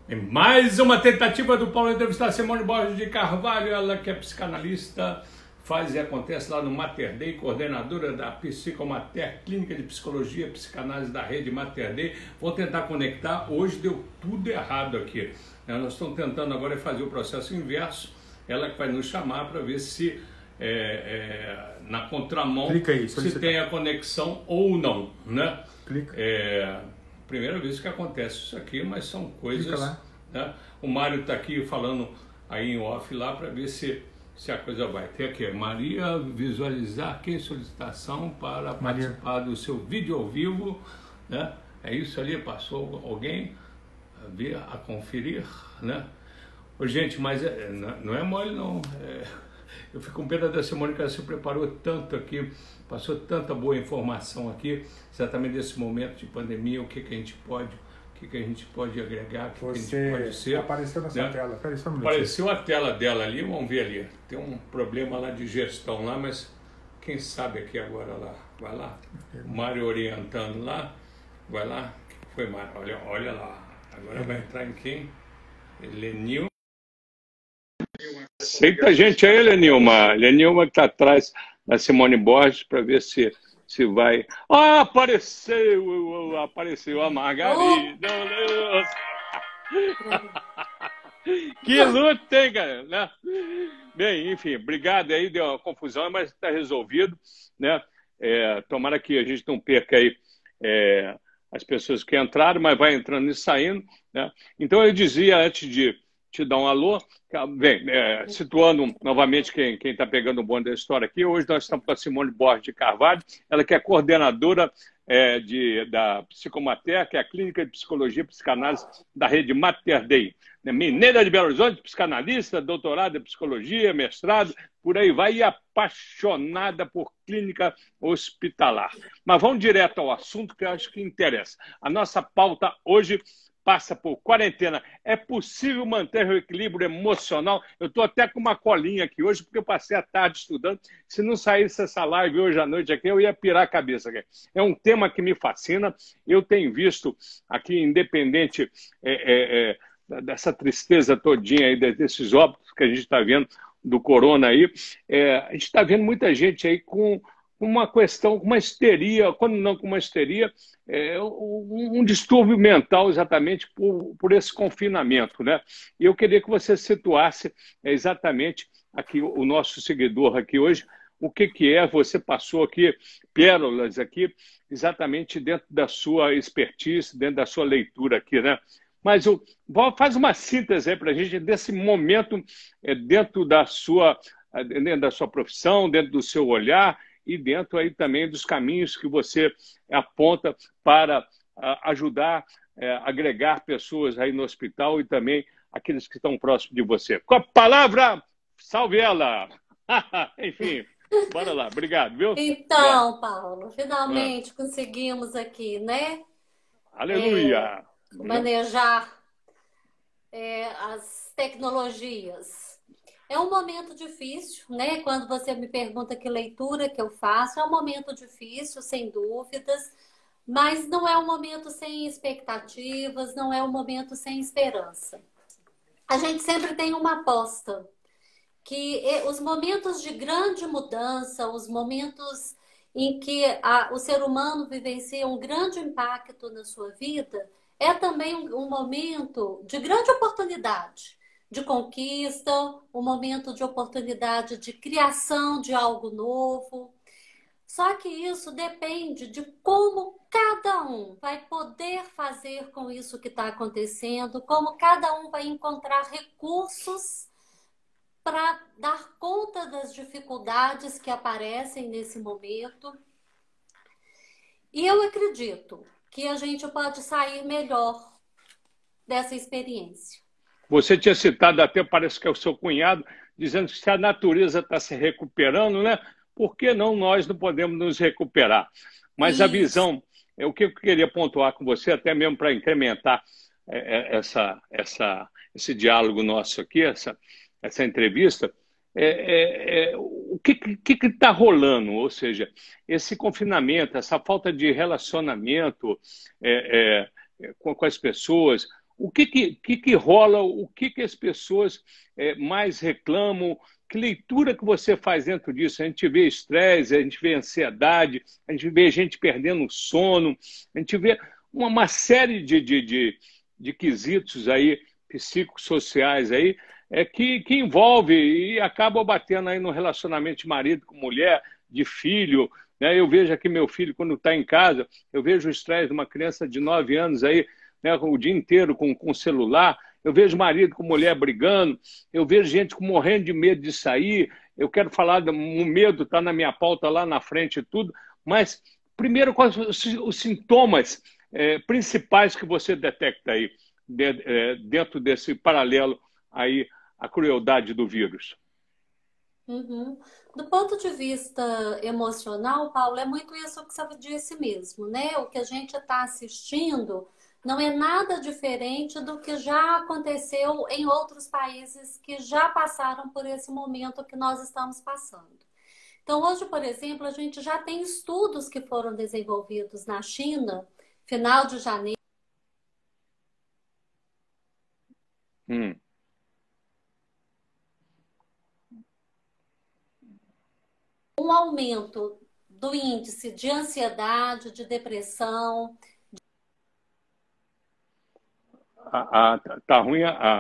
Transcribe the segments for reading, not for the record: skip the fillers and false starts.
Em mais uma tentativa do Paulo entrevistar Simone Borges de Carvalho, ela que é psicanalista, faz e acontece lá no Mater Dei, coordenadora da Psicomater, Clínica de Psicologia e Psicanálise da Rede Mater Dei. Vou tentar conectar, hoje deu tudo errado aqui. Nós estamos tentando agora fazer o processo inverso, ela que vai nos chamar para ver se na contramão aí, se tem a conexão ou não, né? Clica. Primeira vez que acontece isso aqui, mas são coisas, né? O Mário está aqui falando aí em off lá para ver se a coisa vai. Tem aqui, Maria, visualizar quem solicitação para participar do seu vídeo ao vivo, né? É isso ali, passou alguém a ver, a conferir, né? Ô, gente, mas não é mole não, eu fico com pena da Simone, que ela se preparou tanto aqui, passou tanta boa informação aqui, exatamente desse momento de pandemia, o que a gente pode, agregar, o que a gente pode ser. Apareceu na sua tela, peraí só um minutinho. Apareceu a tela dela ali, vamos ver ali. Tem um problema lá de gestão lá, mas quem sabe aqui agora lá. Vai lá. O Mário orientando lá. Vai lá. O que foi, Mário? Olha lá. Agora vai entrar em quem? Lenil. Aceita a gente aí, Lenilma. Lenilma que está atrás da Simone Borges para ver se vai... Ah, apareceu a Margarida. Que luta, hein, cara? Né? Bem, enfim, obrigado aí, deu uma confusão, mas está resolvido, né? Tomara que a gente não perca aí as pessoas que entraram, mas vai entrando e saindo, né? Então eu dizia, antes de te dar um alô, bem, situando novamente quem está pegando o bonde da história aqui, hoje nós estamos com a Simone Borges de Carvalho, ela que é coordenadora da Psicomater, que é a Clínica de Psicologia e Psicanálise da Rede Mater Dei. Mineira de Belo Horizonte, psicanalista, doutorado em psicologia, mestrado, por aí vai, e apaixonada por clínica hospitalar. Mas vamos direto ao assunto que eu acho que interessa. A nossa pauta hoje passa por quarentena. É possível manter o equilíbrio emocional? Eu estou até com uma colinha aqui hoje, porque eu passei a tarde estudando. Se não saísse essa live hoje à noite aqui, eu ia pirar a cabeça aqui. É um tema que me fascina. Eu tenho visto aqui, independente dessa tristeza todinha aí, desses óbitos que a gente está vendo do corona aí, a gente está vendo muita gente aí com uma questão, com uma histeria, quando não com uma histeria, um distúrbio mental exatamente por esse confinamento, né? E eu queria que você situasse exatamente aqui o nosso seguidor aqui hoje, o que você passou aqui, pérolas aqui, exatamente dentro da sua expertise, dentro da sua leitura aqui, né? Mas faz uma síntese aí para a gente desse momento dentro da sua profissão, dentro do seu olhar, e dentro aí também dos caminhos que você aponta para ajudar, agregar pessoas aí no hospital e também aqueles que estão próximos de você. Com a palavra, salve ela! Enfim, bora lá. Obrigado, viu? Então, Paulo, finalmente conseguimos aqui, né? Aleluia! Manejar as tecnologias. É um momento difícil, né? Quando você me pergunta que leitura que eu faço, é um momento difícil, sem dúvidas, mas não é um momento sem expectativas, não é um momento sem esperança. A gente sempre tem uma aposta, que os momentos de grande mudança, os momentos em que o ser humano vivencia um grande impacto na sua vida, é também um momento de grande oportunidade, de conquista, um momento de oportunidade de criação de algo novo. Só que isso depende de como cada um vai poder fazer com isso que está acontecendo, como cada um vai encontrar recursos para dar conta das dificuldades que aparecem nesse momento. E eu acredito que a gente pode sair melhor dessa experiência. Você tinha citado até, parece que é o seu cunhado, dizendo que se a natureza está se recuperando, né? Por que nós não podemos nos recuperar? Mas a visão, o que eu queria pontuar com você, até mesmo para incrementar esse diálogo nosso aqui, essa entrevista, o que está rolando? Ou seja, esse confinamento, essa falta de relacionamento com as pessoas, que rola, o que as pessoas mais reclamam, que leitura que você faz dentro disso? A gente vê estresse, a gente vê ansiedade, a gente vê gente perdendo o sono, a gente vê uma série de quesitos aí, psicossociais aí, que envolve e acaba batendo aí no relacionamento de marido com mulher, de filho, né? Eu vejo aqui meu filho, quando está em casa, eu vejo o estresse de uma criança de 9 anos aí, né, o dia inteiro com celular, eu vejo marido com mulher brigando, eu vejo gente morrendo de medo de sair, eu quero falar, o medo está na minha pauta lá na frente e tudo, mas primeiro, quais são os sintomas principais que você detecta aí, dentro desse paralelo aí, a crueldade do vírus? Uhum. Do ponto de vista emocional, Paulo, é muito isso que você disse mesmo, né? O que a gente está assistindo não é nada diferente do que já aconteceu em outros países que já passaram por esse momento que nós estamos passando. Então, hoje, por exemplo, a gente já tem estudos que foram desenvolvidos na China, final de janeiro. Um aumento do índice de ansiedade, de depressão. Tá ruim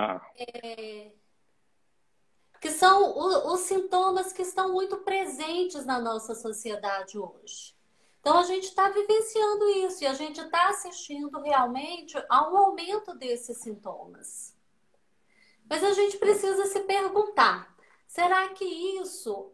Que são os sintomas que estão muito presentes na nossa sociedade hoje. Então, a gente está vivenciando isso e a gente está assistindo realmente a um aumento desses sintomas. Mas a gente precisa se perguntar, será que isso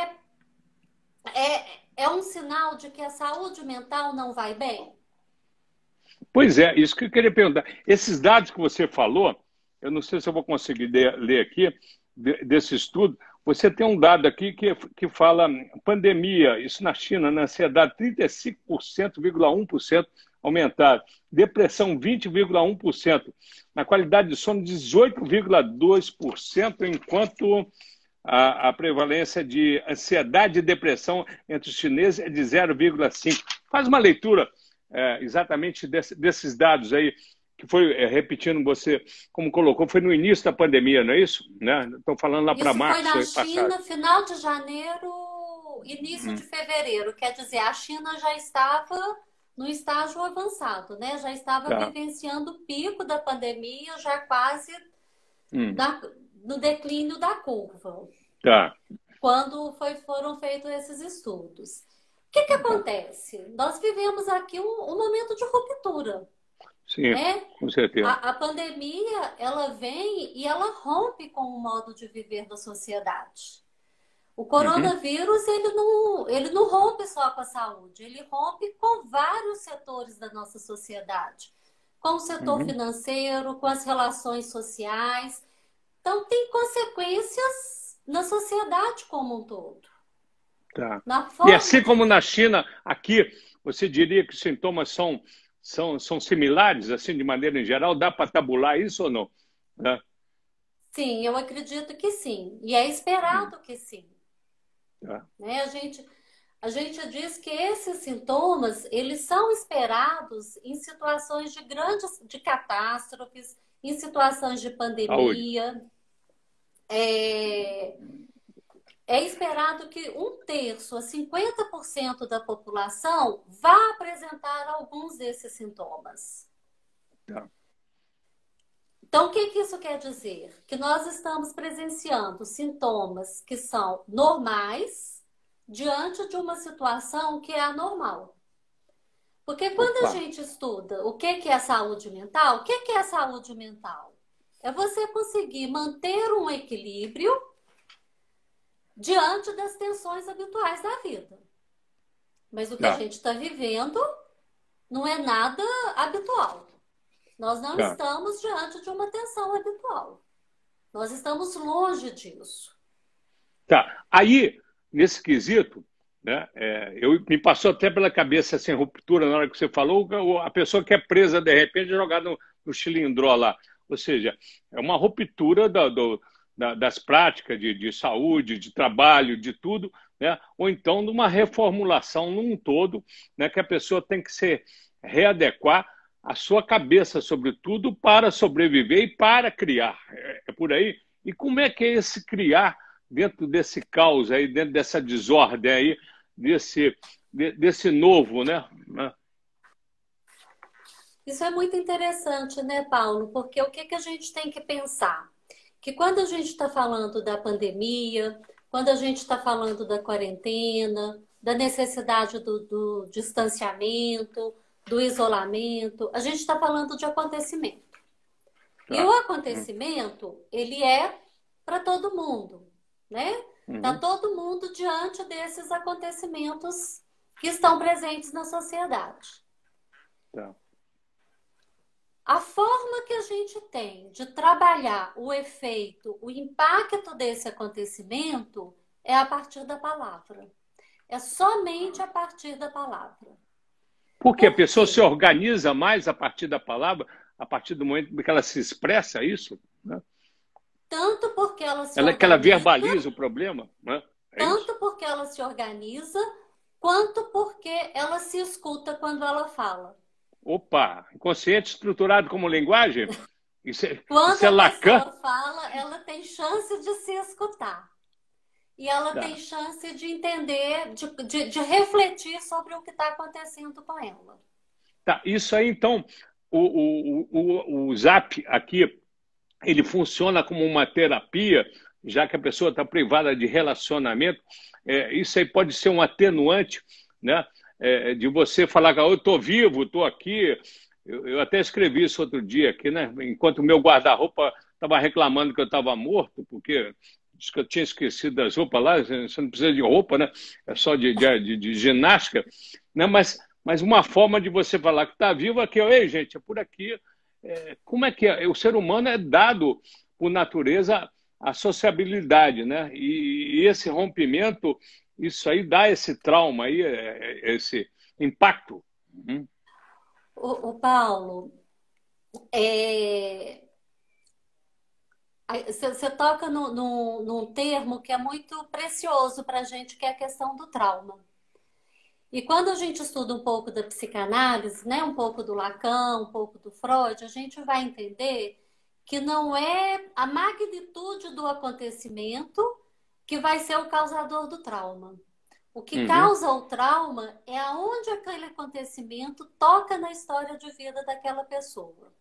é um sinal de que a saúde mental não vai bem? Pois é, isso que eu queria perguntar. Esses dados que você falou, eu não sei se eu vou conseguir ler aqui, desse estudo, você tem um dado aqui que fala pandemia, isso na China, na ansiedade, 35,1% aumentado, depressão 20,1%, na qualidade de sono 18,2%, enquanto a prevalência de ansiedade e depressão entre os chineses é de 0,5%. Faz uma leitura exatamente desses dados aí, que foi, repetindo você, como colocou, foi no início da pandemia, não é isso? Né? Estou falando lá para março. Isso foi na China, final de janeiro, início de fevereiro. Quer dizer, a China já estava no estágio avançado, né? Já estava vivenciando o pico da pandemia, já quase no declínio da curva. Quando foram feitos esses estudos. O que acontece? Nós vivemos aqui um momento de ruptura. Sim, né? Com certeza. A pandemia, ela vem e ela rompe com o modo de viver da sociedade. O coronavírus, ele não rompe só com a saúde, ele rompe com vários setores da nossa sociedade. Com o setor financeiro, com as relações sociais. Então, tem consequências na sociedade como um todo. E assim como na China, aqui, você diria que os sintomas são similares, assim, de maneira em geral? Dá para tabular isso ou não? Sim, eu acredito que sim. E é esperado que sim. Né? A gente diz que esses sintomas, eles são esperados em situações de catástrofes, em situações de pandemia. É esperado que 1/3 a 50% da população vá apresentar alguns desses sintomas. Então, o que isso quer dizer? Que nós estamos presenciando sintomas que são normais diante de uma situação que é anormal. Porque quando a gente estuda o que é saúde mental, o que é saúde mental? É você conseguir manter um equilíbrio diante das tensões habituais da vida. Mas o que a gente está vivendo não é nada habitual. Nós não estamos diante de uma tensão habitual. Nós estamos longe disso. Aí, nesse quesito, né, me passou até pela cabeça assim, ruptura na hora que você falou, a pessoa que é presa de repente jogada no cilindró lá. Ou seja, é uma ruptura das práticas de saúde, de trabalho, de tudo, né? Ou então de uma reformulação num todo, né, que a pessoa tem que se readequar a sua cabeça, sobretudo, para sobreviver e para criar. É por aí. E como é que é esse criar dentro desse caos aí, dentro dessa desordem aí, desse novo, né? Isso é muito interessante, né, Paulo? Porque o que que a gente tem que pensar? Que quando a gente está falando da pandemia, quando a gente está falando da quarentena, da necessidade do distanciamento, do isolamento, a gente está falando de acontecimento. E o acontecimento, ele é para todo mundo, né? Está todo mundo diante desses acontecimentos que estão presentes na sociedade. Tá. A forma que a gente tem de trabalhar o efeito, o impacto desse acontecimento é a partir da palavra. É somente a partir da palavra. Porque a pessoa se organiza mais a partir da palavra, a partir do momento que ela se expressa isso, né? Tanto porque ela se que ela verbaliza o problema, né? Tanto porque ela se organiza, quanto porque ela se escuta quando ela fala. Opa, inconsciente estruturado como linguagem? Quando isso é a Lacan. pessoa fala, ela tem chance de se escutar. E ela tem chance de entender, de refletir sobre o que está acontecendo com ela. Tá, isso aí, então, o Zap aqui, ele funciona como uma terapia, já que a pessoa está privada de relacionamento. Isso aí pode ser um atenuante, né? De você falar que eu estou vivo, estou aqui. Eu até escrevi isso outro dia aqui, né? Enquanto o meu guarda-roupa estava reclamando que eu estava morto, porque disse que eu tinha esquecido das roupas lá, você não precisa de roupa, né? É só de ginástica, né? Mas uma forma de você falar que está vivo aqui, ei, gente, é por aqui. Como é que é? O ser humano é dado, por natureza, a sociabilidade, né? E esse rompimento, isso aí dá esse trauma, aí, esse impacto. O Paulo, você toca num termo que é muito precioso para a gente, que é a questão do trauma. E quando a gente estuda um pouco da psicanálise, né, um pouco do Lacan, um pouco do Freud, a gente vai entender que não é a magnitude do acontecimento que vai ser o causador do trauma. O que causa o trauma é aonde aquele acontecimento toca na história de vida daquela pessoa.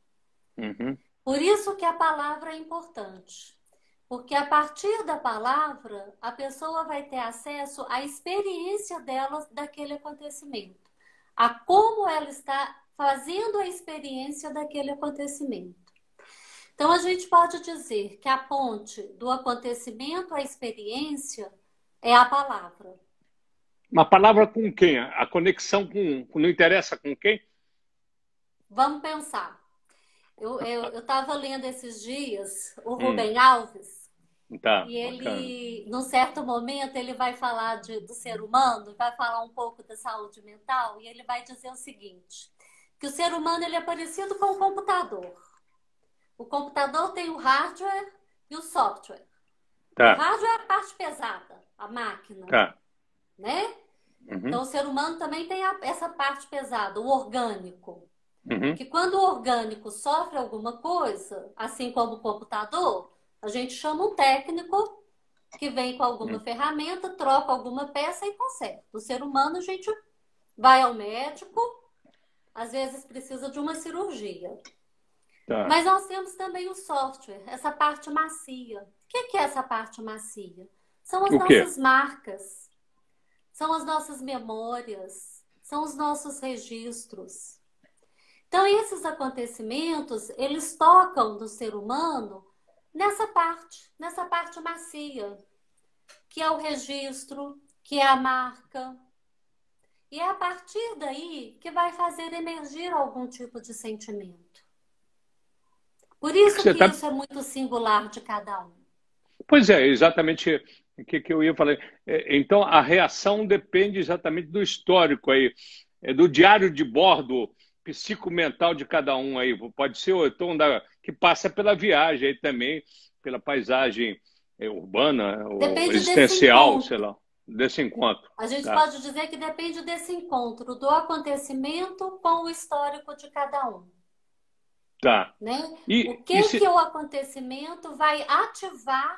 Por isso que a palavra é importante. Porque a partir da palavra, a pessoa vai ter acesso à experiência dela daquele acontecimento. A como ela está fazendo a experiência daquele acontecimento. Então, a gente pode dizer que a ponte do acontecimento à experiência é a palavra. Uma palavra com quem? A conexão com... Não interessa com quem? Vamos pensar. Eu estava lendo esses dias o Rubem Alves. E ele, num certo momento, ele vai falar do ser humano, vai falar um pouco da saúde mental, e ele vai dizer o seguinte, que o ser humano ele é parecido com o computador. O computador tem o hardware e o software. O hardware é a parte pesada, a máquina. Né? Então, o ser humano também tem essa parte pesada, o orgânico. Que quando o orgânico sofre alguma coisa, assim como o computador, a gente chama um técnico que vem com alguma ferramenta, troca alguma peça e conserta. O ser humano, a gente vai ao médico, às vezes precisa de uma cirurgia. Mas nós temos também o software, essa parte macia. O que é essa parte macia? São as nossas marcas, são as nossas memórias, são os nossos registros. Então, esses acontecimentos, eles tocam do ser humano nessa parte macia, que é o registro, que é a marca. E é a partir daí que vai fazer emergir algum tipo de sentimento. Por isso que isso é muito singular de cada um. Pois é, exatamente o que eu ia falar. Então, a reação depende exatamente do histórico aí, do diário de bordo psicomental de cada um aí. Pode ser o tom que passa pela viagem aí também, pela paisagem urbana, ou existencial, sei lá. Desse encontro. A gente Tá. pode dizer que depende desse encontro, do acontecimento com o histórico de cada um. Tá. Né? E, O que o acontecimento vai ativar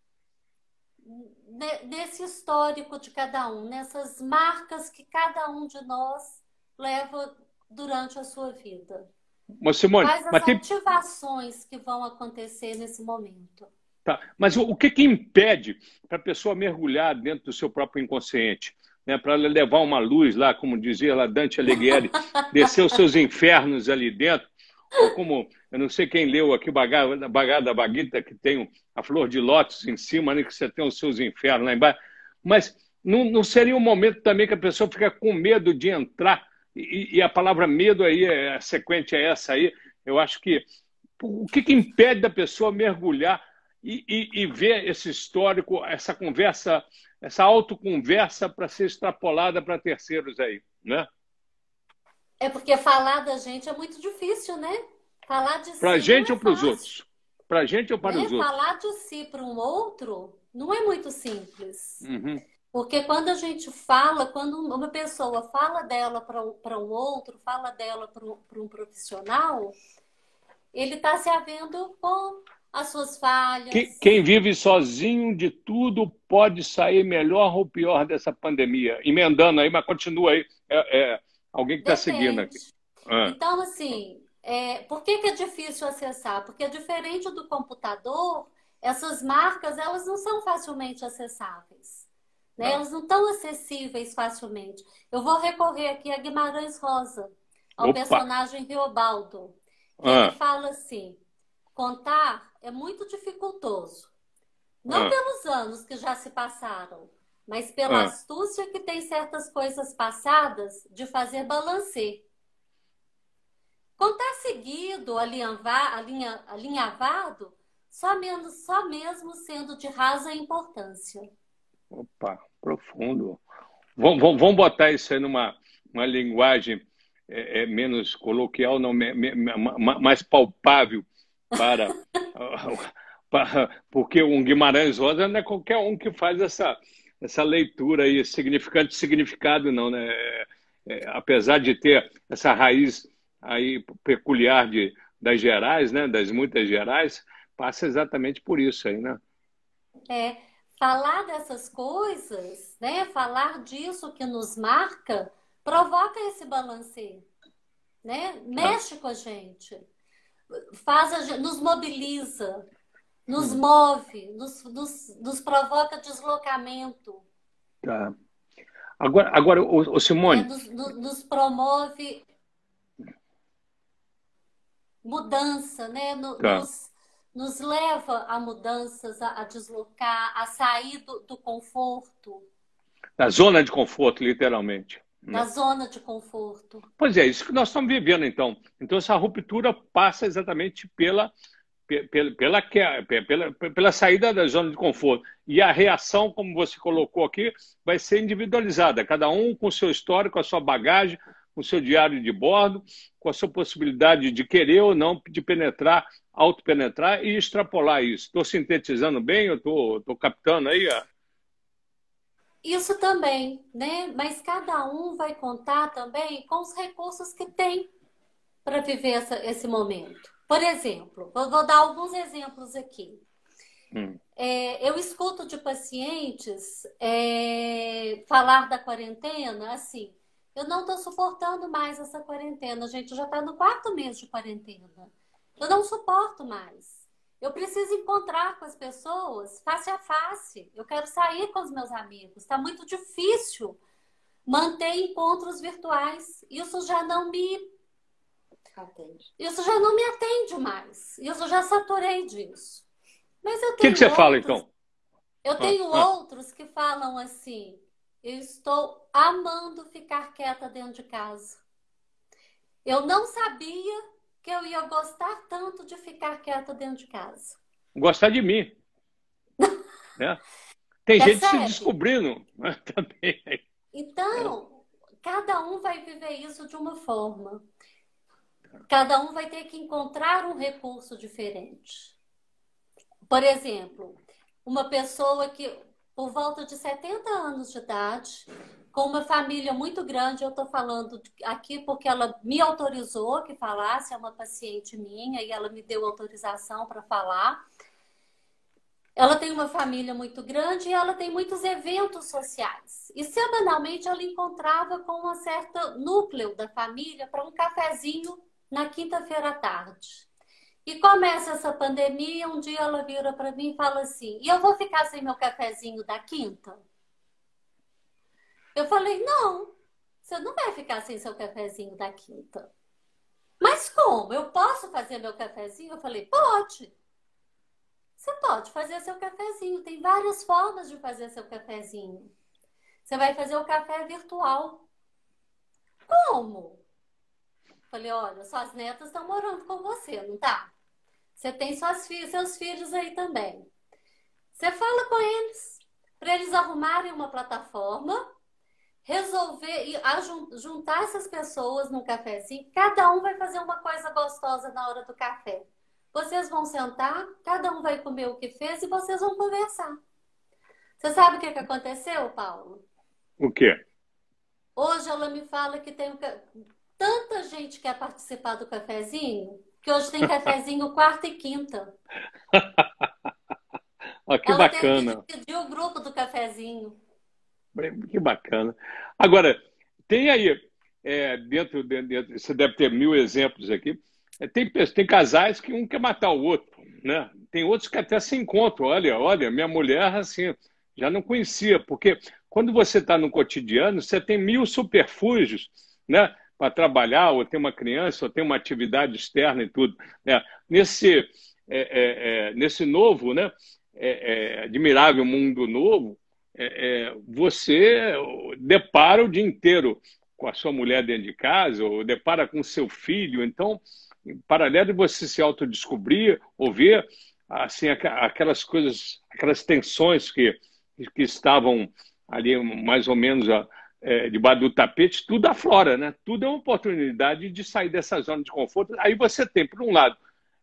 nesse histórico de cada um, nessas marcas que cada um de nós leva durante a sua vida? Mas, Simone, Quais as ativações que vão acontecer nesse momento? Tá. Mas o que impede para a pessoa mergulhar dentro do seu próprio inconsciente? Né? Para ela levar uma luz lá, como dizia lá Dante Alighieri, descer os seus infernos ali dentro, ou como, eu não sei quem leu aqui, Bhagavad Gita, que tem a flor de lótus em cima, né, que você tem os seus infernos lá embaixo. Mas não seria um momento também que a pessoa fica com medo de entrar, e a palavra medo aí, a sequente é essa aí, eu acho que o que impede da pessoa mergulhar e ver esse histórico, essa conversa, essa autoconversa para ser extrapolada para terceiros aí, né? É porque falar da gente é muito difícil, né? Falar de si para a gente ou para os fácil, outros? Para a gente ou para né? os outros? Falar de si para um outro não é muito simples. Uhum. Porque quando a gente fala, quando uma pessoa fala dela para um outro, fala dela para um profissional, ele está se havendo com as suas falhas. Quem vive sozinho de tudo pode sair melhor ou pior dessa pandemia. Emendando aí, mas continua aí. Alguém que está seguindo aqui. Então, assim, por que é difícil acessar? Porque diferente do computador, essas marcas, elas não são facilmente acessáveis. Né? Elas não estão acessíveis facilmente. Eu vou recorrer aqui a Guimarães Rosa, ao personagem Riobaldo. Ele fala assim: contar é muito dificultoso. Não pelos anos que já se passaram, mas pela astúcia que tem certas coisas passadas de fazer balancê. Contar seguido, alinhavado, só mesmo sendo de rasa importância. Opa, profundo. Vamos botar isso aí numa linguagem menos coloquial, não, mais palpável para porque um Guimarães Rosa não é qualquer um que faz essa leitura aí, significante significado, não, né? Apesar de ter essa raiz aí peculiar das Gerais, né? Das muitas Gerais, passa exatamente por isso aí, né? Falar dessas coisas, né? Falar disso que nos marca, provoca esse balanceio, né? Mexe com a gente, nos mobiliza, nos move, nos provoca deslocamento. Tá. Agora, o Simone... Nos promove mudança, né? Nos leva a mudanças, a deslocar, a sair do conforto. Da zona de conforto, literalmente. Da zona de conforto. Pois é, isso que nós estamos vivendo, então. Então, essa ruptura passa exatamente pela saída da zona de conforto. E a reação, como você colocou aqui, vai ser individualizada. Cada um com o seu histórico, com a sua bagagem, com o seu diário de bordo, com a sua possibilidade de querer ou não de penetrar, autopenetrar e extrapolar isso. Estou sintetizando bem? Eu estou captando aí? Isso também, né? Mas cada um vai contar também com os recursos que tem para viver esse momento. Por exemplo, vou dar alguns exemplos aqui. Eu escuto de pacientes falar da quarentena assim: eu não estou suportando mais essa quarentena, gente, já está no 4º mês de quarentena. Eu não suporto mais. Eu preciso encontrar com as pessoas face a face. Eu quero sair com os meus amigos. Está muito difícil manter encontros virtuais. Isso já não me atende mais. Isso já saturei disso. Mas eu tenho o que você fala, então? Eu tenho outros que falam assim: eu estou amando ficar quieta dentro de casa. Eu não sabia que eu ia gostar tanto de ficar quieta dentro de casa. Gostar de mim. Né? Tem gente se descobrindo também. Então, cada um vai viver isso de uma forma. Cada um vai ter que encontrar um recurso diferente. Por exemplo, uma pessoa que por volta de 70 anos de idade, com uma família muito grande. Eu estou falando aqui porque ela me autorizou que falasse, é uma paciente minha, e ela me deu autorização para falar. Ela tem uma família muito grande e ela tem muitos eventos sociais. E semanalmente ela encontrava com um certo núcleo da família para um cafezinho na quinta-feira à tarde. E começa essa pandemia, um dia ela vira para mim e fala assim: e eu vou ficar sem meu cafezinho da quinta? Eu falei: não, você não vai ficar sem seu cafezinho da quinta. Mas como? Eu posso fazer meu cafezinho? Eu falei: pode. Você pode fazer seu cafezinho. Tem várias formas de fazer seu cafezinho. Você vai fazer o café virtual. Como? Falei: olha, suas netas estão morando com você, não tá? Você tem seus filhos aí também. Você fala com eles, para eles arrumarem uma plataforma, resolver e juntar essas pessoas num cafezinho. Cada um vai fazer uma coisa gostosa na hora do café. Vocês vão sentar, cada um vai comer o que fez e vocês vão conversar. Você sabe o que aconteceu, Paulo? O quê? Hoje ela me fala que tem tanta gente que quer participar do cafezinho, que hoje tem cafezinho quarta e quinta. Ah, que ela bacana. Teve que dividir o grupo do cafezinho. Que bacana. Agora, tem aí, dentro, você deve ter 1000 exemplos aqui, tem casais que um quer matar o outro, né? Tem outros que até se encontram. Olha, minha mulher, assim, já não conhecia, porque quando você está no cotidiano, você tem 1000 subterfúgios, né? Para trabalhar, ou ter uma criança, ou ter uma atividade externa e tudo, né? Nesse novo, né? Admirável mundo novo, você depara o dia inteiro com a sua mulher dentro de casa, ou depara com o seu filho. Então, em paralelo de você se autodescobrir, ou ver assim, aquelas coisas, aquelas tensões que estavam ali mais ou menos debaixo do tapete, tudo aflora, né? Tudo é uma oportunidade de sair dessa zona de conforto. Aí você tem, por um lado,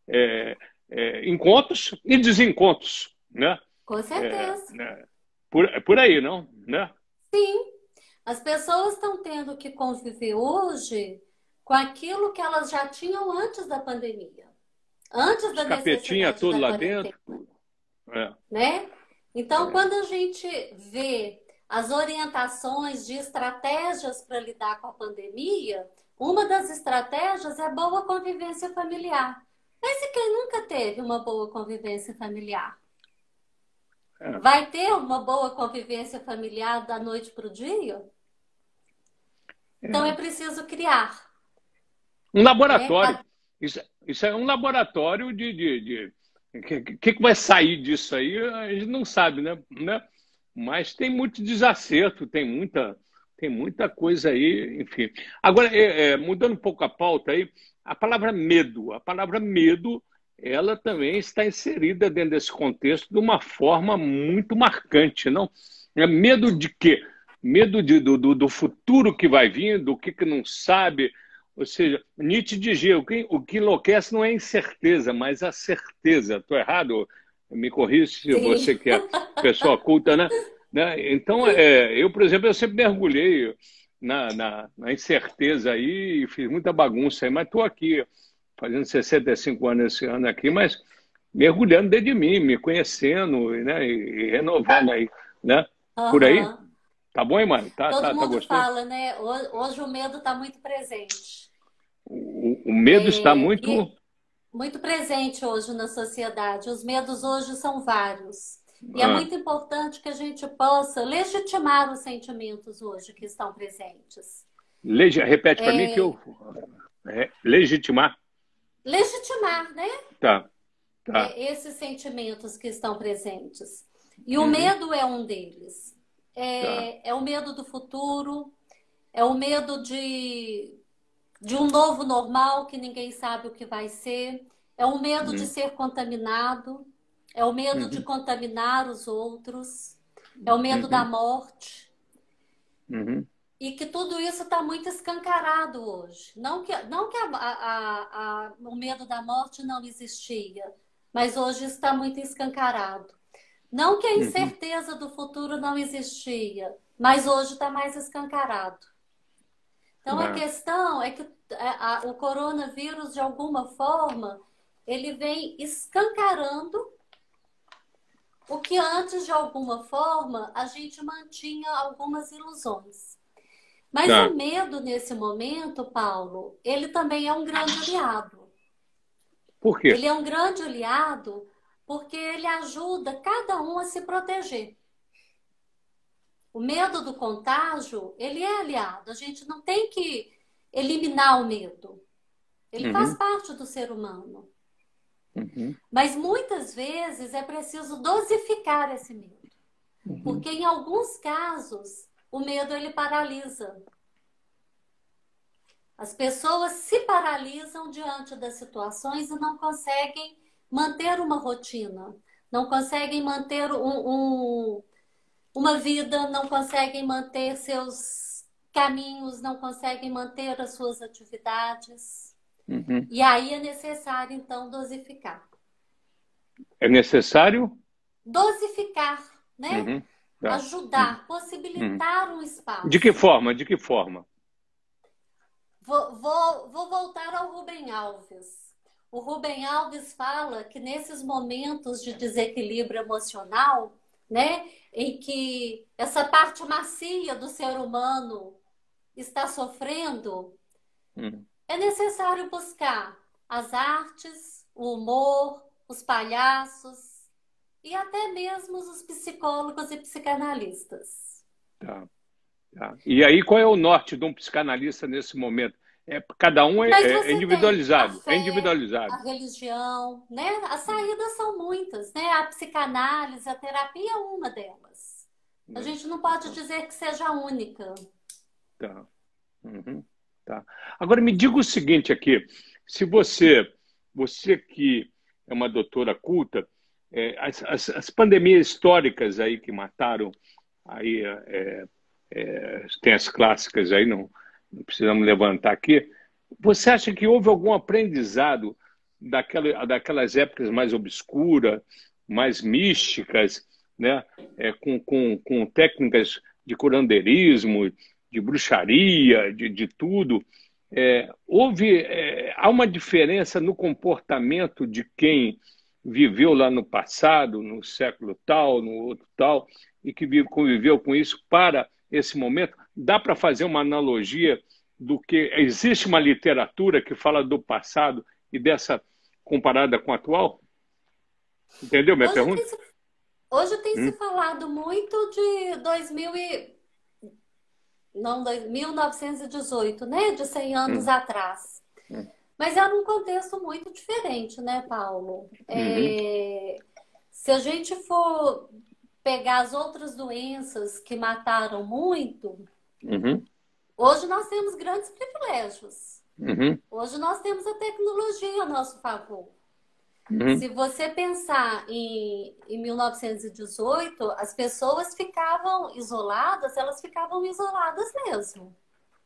encontros e desencontros, né? Com certeza. Por aí, não? Né? Sim. As pessoas estão tendo que conviver hoje com aquilo que elas já tinham antes da pandemia. Antes da Capetinha necessidade todo da lá quarentena. dentro. Né? Então, quando a gente vê as orientações de estratégias para lidar com a pandemia, uma das estratégias é a boa convivência familiar. Mas e quem nunca teve uma boa convivência familiar? Vai ter uma boa convivência familiar da noite para o dia? Então é preciso criar. Um laboratório. Isso é um laboratório O que vai sair disso aí, a gente não sabe, né? Mas tem muito desacerto, tem muita coisa aí, enfim. Agora, mudando um pouco a pauta aí, a palavra medo, ela também está inserida dentro desse contexto de uma forma muito marcante, não? Medo de quê? Medo do futuro que vai vir, do que não sabe. Ou seja, Nietzsche dizia, o que enlouquece não é incerteza, mas a certeza. Estou errado? Me corrija se você que é pessoa culta, né? Então, eu, por exemplo, eu sempre mergulhei na incerteza aí e fiz muita bagunça aí, mas estou aqui, fazendo 65 anos esse ano aqui, mas mergulhando dentro de mim, me conhecendo, né? E renovando aí, né? Por aí? Tá bom, hein, mano? Todo mundo gostoso? fala, né? Hoje o medo está muito presente. O medo está muito... Muito presente hoje na sociedade. Os medos hoje são vários. E é muito importante que a gente possa legitimar os sentimentos hoje que estão presentes. Repete para mim que eu... legitimar. Legitimar, né? Tá. Esses sentimentos que estão presentes. E o medo é um deles. É o medo do futuro, é o medo de um novo normal que ninguém sabe o que vai ser, é o medo de ser contaminado, é o medo de contaminar os outros, é o medo da morte. E que tudo isso está muito escancarado hoje. Não que o medo da morte não existia, mas hoje está muito escancarado. Não que a Uhum. incerteza do futuro não existia, mas hoje está mais escancarado. Então, a Ah, questão é que o coronavírus, de alguma forma, ele vem escancarando o que antes, de alguma forma, a gente mantinha algumas ilusões. Mas o tá. medo, nesse momento, Paulo, ele também é um grande aliado. Por quê? Ele é um grande aliado porque ele ajuda cada um a se proteger. O medo do contágio, ele é aliado. A gente não tem que eliminar o medo. Ele faz Uhum. parte do ser humano. Uhum. Mas muitas vezes é preciso dosificar esse medo. Uhum. Porque em alguns casos, o medo ele paralisa. As pessoas se paralisam diante das situações e não conseguem manter uma rotina. Não conseguem manter uma vida, não conseguem manter seus caminhos, não conseguem manter as suas atividades. Uhum. E aí é necessário, então, dosificar. É necessário? Dosificar, né? Uhum. Tá. Uhum. Ajudar, Uhum. possibilitar um De que espaço. forma? De que forma? Vou voltar ao Rubem Alves. O Rubem Alves fala que nesses momentos de desequilíbrio emocional, né, em que essa parte macia do ser humano está sofrendo, Uhum. é necessário buscar as artes, o humor, os palhaços e até mesmo os psicólogos e psicanalistas. Tá. Tá. E aí, qual é o norte de um psicanalista nesse momento? Cada um Mas é você tem a individualizado. É fé, individualizado. a religião, né? As saídas são muitas, né? A psicanálise, a terapia é uma delas. A Né? gente não pode dizer que seja a única. Tá. Uhum. Tá. Agora me diga o seguinte aqui, se você que é uma doutora culta, as pandemias históricas aí que mataram, aí tem as clássicas aí, não precisamos levantar aqui, você acha que houve algum aprendizado daquelas épocas mais obscuras, mais místicas, né? Com técnicas de curandeirismo, de bruxaria, de tudo. Há uma diferença no comportamento de quem viveu lá no passado, no século tal, no outro tal, e que conviveu com isso para esse momento. Dá para fazer uma analogia do que existe uma literatura que fala do passado e dessa comparada com a atual? Entendeu minha Hoje tem pergunta? se, hoje tem se Hum, falado muito de 1918, né? De 100 anos hum, atrás. hum, Mas é num contexto muito diferente, né, Paulo? uhum, Se a gente for pegar as outras doenças que mataram muito, uhum, hoje nós temos grandes privilégios. uhum, Hoje nós temos a tecnologia a nosso favor. uhum, Se você pensar em 1918, as pessoas ficavam isoladas, elas ficavam isoladas mesmo.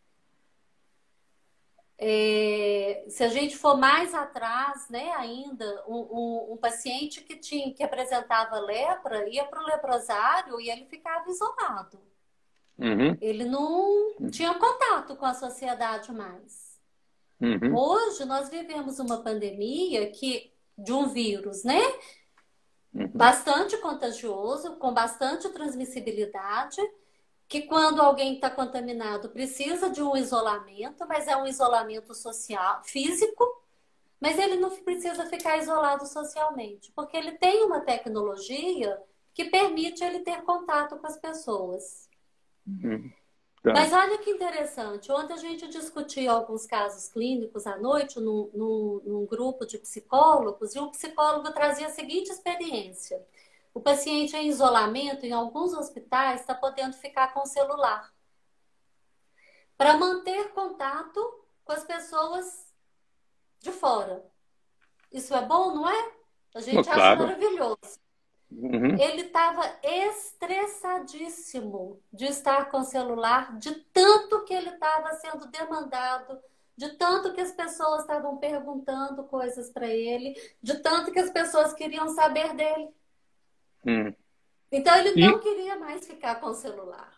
Se a gente for mais atrás, né, ainda, um paciente que apresentava lepra ia para o leprosário e ele ficava isolado. uhum, Ele não tinha contato com a sociedade mais. uhum, Hoje nós vivemos uma pandemia de um vírus, né? uhum, Bastante contagioso, com bastante transmissibilidade, que quando alguém está contaminado precisa de um isolamento, mas é um isolamento social, físico, mas ele não precisa ficar isolado socialmente, porque ele tem uma tecnologia que permite ele ter contato com as pessoas. uhum. Tá. Mas olha que interessante, ontem a gente discutiu alguns casos clínicos à noite num grupo de psicólogos, e um psicólogo trazia a seguinte experiência. O paciente em isolamento, em alguns hospitais, está podendo ficar com o celular para manter contato com as pessoas de fora. Isso é bom, não é? A gente acha Claro. maravilhoso. Uhum, Ele estava estressadíssimo de estar com o celular, de tanto que ele estava sendo demandado, de tanto que as pessoas estavam perguntando coisas para ele, de tanto que as pessoas queriam saber dele. uhum. Então, ele não queria mais ficar com o celular.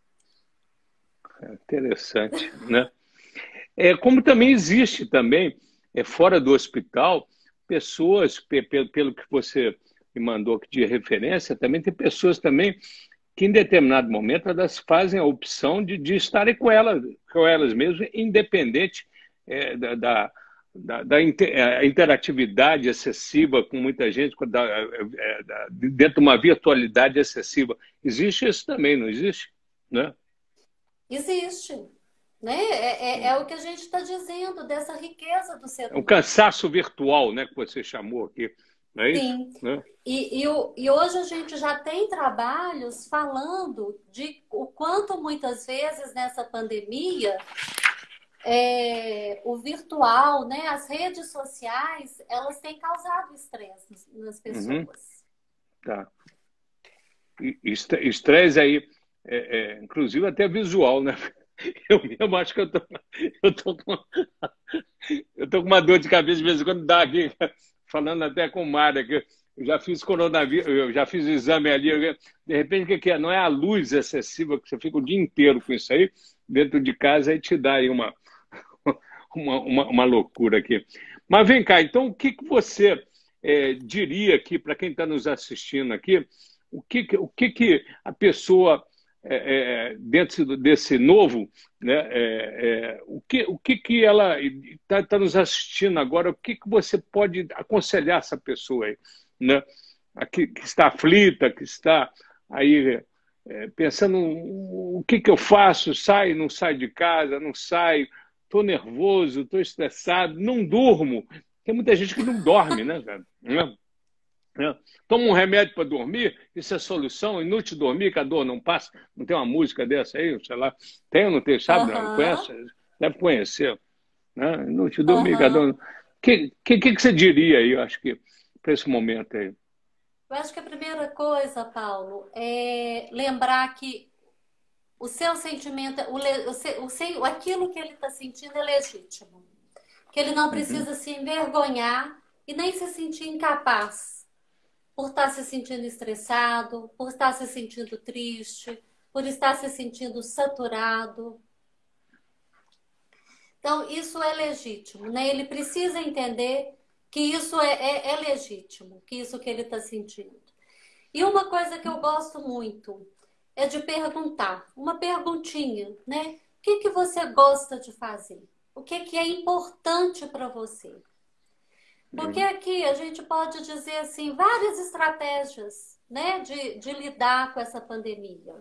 Interessante, né? Como também existe também, fora do hospital, pessoas, pelo que você me mandou aqui de referência, também tem pessoas também que em determinado momento elas fazem a opção de estarem com elas mesmas, independente da interatividade excessiva com muita gente, dentro de uma virtualidade excessiva. Existe isso também, não existe? Né? Existe. Né? É o que a gente está dizendo, dessa riqueza do ser humano. Um cansaço virtual, né, que você chamou aqui. Não é isso? Sim. Né? E hoje a gente já tem trabalhos falando de o quanto muitas vezes nessa pandemia o virtual, né, as redes sociais, elas têm causado estresse nas pessoas. Uhum. Tá. Estresse aí, inclusive até visual, né? Eu mesmo acho que eu tô com uma dor de cabeça de vez em quando dá aqui, falando até com o Mário, que eu já fiz coronavírus, eu já fiz o exame ali, de repente o que é? Não é a luz excessiva, que você fica o dia inteiro com isso aí, dentro de casa, aí te dá aí uma loucura aqui. Mas vem cá, então o que você diria aqui, para quem está nos assistindo aqui, o que a pessoa dentro desse novo, né, o que ela está nos assistindo agora, o que você pode aconselhar essa pessoa aí, né, que está aflita, que está aí pensando o que eu faço, saio, não saio de casa, não saio, estou nervoso, estou estressado, não durmo. Tem muita gente que não dorme, né, cara? Toma um remédio para dormir, isso é solução, inútil dormir, que a dor não passa. Não tem uma música dessa aí, sei lá. Tem ou não tem, sabe? Não conhece? Deve conhecer. Né? Inútil dormir, que a dor não... que você diria aí, eu acho que, para esse momento aí? Eu acho que a primeira coisa, Paulo, é lembrar que o seu sentimento, aquilo que ele está sentindo é legítimo. Que ele não precisa se envergonhar e nem se sentir incapaz por estar se sentindo estressado, por estar se sentindo triste, por estar se sentindo saturado. Então, isso é legítimo, né? Ele precisa entender que isso é legítimo, que isso que ele está sentindo. E uma coisa que eu gosto muito é de perguntar, uma perguntinha, né? O que você gosta de fazer? O que é importante para você? Porque aqui a gente pode dizer assim, várias estratégias, né, de lidar com essa pandemia.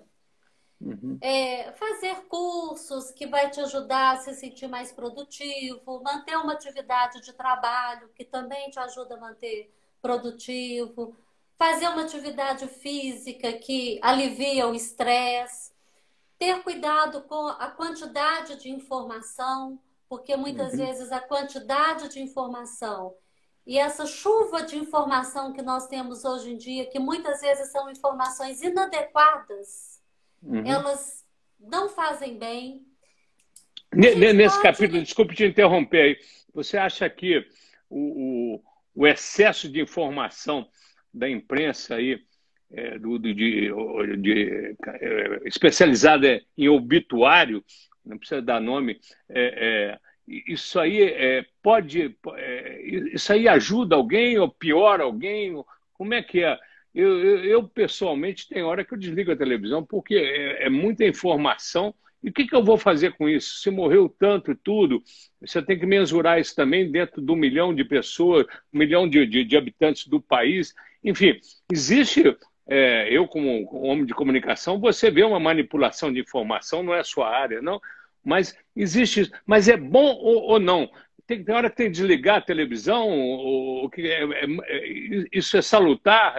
Fazer cursos que vai te ajudar a se sentir mais produtivo, manter uma atividade de trabalho que também te ajuda a manter produtivo, fazer uma atividade física que alivia o estresse, ter cuidado com a quantidade de informação, porque muitas vezes a quantidade de informação e essa chuva de informação que nós temos hoje em dia, que muitas vezes são informações inadequadas, elas não fazem bem. Nesse capítulo, desculpe te interromper aí, você acha que o excesso de informação da imprensa aí, especializada em obituário, não precisa dar nome, isso aí isso aí ajuda alguém ou piora alguém? Como é que é? Eu pessoalmente, tem hora que eu desligo a televisão porque é muita informação. E o que eu vou fazer com isso? Se morreu tanto e tudo, você tem que mensurar isso também dentro de 1 milhão de pessoas, 1 milhão de habitantes do país. Enfim, existe, eu como homem de comunicação, você vê uma manipulação de informação, não é a sua área, não, mas existe isso. Mas é bom ou não? Tem hora que tem que desligar a televisão, isso é salutar?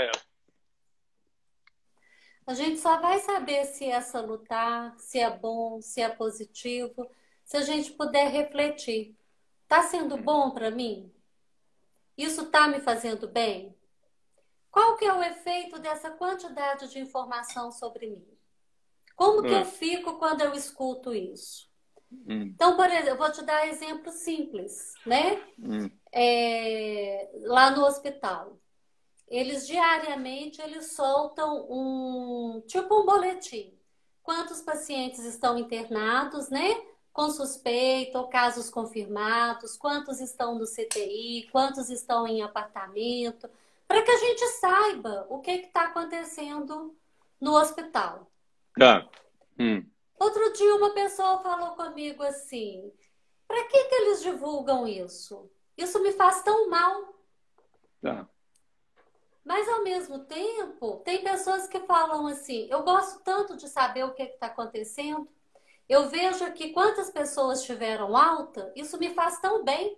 A gente só vai saber se é salutar, se é bom, se é positivo, se a gente puder refletir. Está sendo bom para mim? Isso está me fazendo bem? Qual que é o efeito dessa quantidade de informação sobre mim? Como que eu fico quando eu escuto isso? Então, por exemplo, eu vou te dar exemplos simples, né? Lá no hospital. eles diariamente eles soltam tipo um boletim. Quantos pacientes estão internados, né? Com suspeita ou casos confirmados, quantos estão no CTI, quantos estão em apartamento, para que a gente saiba o que está acontecendo no hospital. Tá. Outro dia uma pessoa falou comigo assim, para que eles divulgam isso? Isso me faz tão mal. Tá. Mas, ao mesmo tempo, tem pessoas que falam assim, eu gosto tanto de saber o que está acontecendo, eu vejo aqui quantas pessoas tiveram alta, isso me faz tão bem.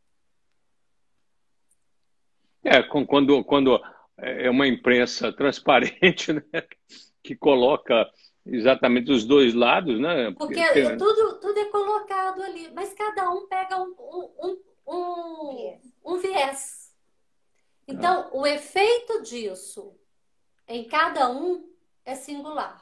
Quando é uma imprensa transparente, né, que coloca exatamente os dois lados, né? Porque tudo é colocado ali, mas cada um pega um viés. Então, o efeito disso em cada um é singular.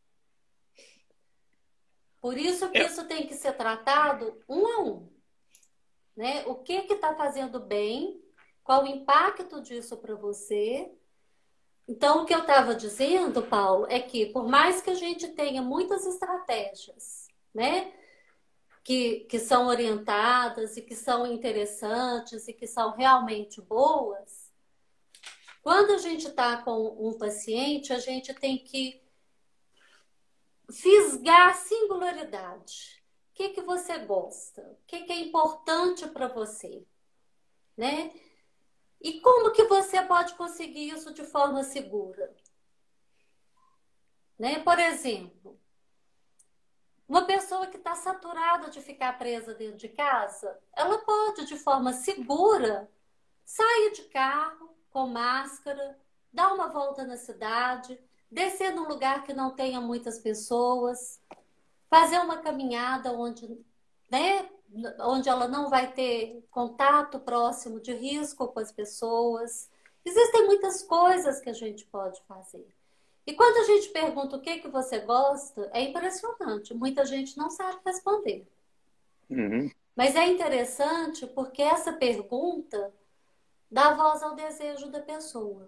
Por isso que isso tem que ser tratado um a um. Né? O que está fazendo bem, qual o impacto disso para você. Então, o que eu estava dizendo, Paulo, é que por mais que a gente tenha muitas estratégias, né, que são orientadas e que são interessantes e que são realmente boas, quando a gente está com um paciente, a gente tem que fisgar a singularidade. O que você gosta? O que é importante para você? Né? E como que você pode conseguir isso de forma segura? Né? Por exemplo, uma pessoa que está saturada de ficar presa dentro de casa, ela pode, de forma segura, sair de carro, com máscara, dar uma volta na cidade, descer num lugar que não tenha muitas pessoas, fazer uma caminhada onde, né, onde ela não vai ter contato próximo de risco com as pessoas. Existem muitas coisas que a gente pode fazer. E quando a gente pergunta o que você gosta, é impressionante. Muita gente não sabe responder. Mas é interessante porque essa pergunta dá voz ao desejo da pessoa.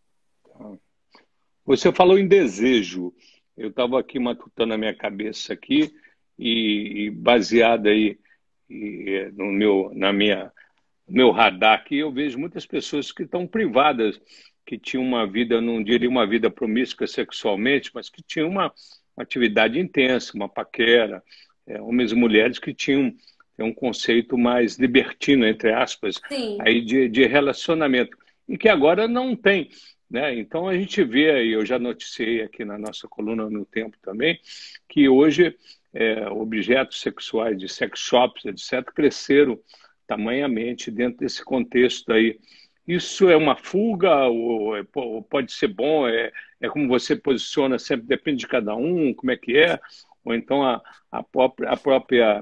Você falou em desejo. Eu estava aqui matutando a minha cabeça aqui e baseado aí no meu radar aqui, eu vejo muitas pessoas que estão privadas, que tinham uma vida, não diria uma vida promíscua sexualmente, mas que tinham uma atividade intensa, uma paquera, homens e mulheres que tinham um conceito mais libertino, entre aspas, aí de relacionamento, e que agora não tem. Né? Então a gente vê, e eu já noticiei aqui na nossa coluna no Tempo também, que hoje objetos sexuais de sex shops, etc., cresceram tamanhamente dentro desse contexto aí. Isso é uma fuga ou pode ser bom? É como você posiciona sempre, depende de cada um, como é que é? Ou então a própria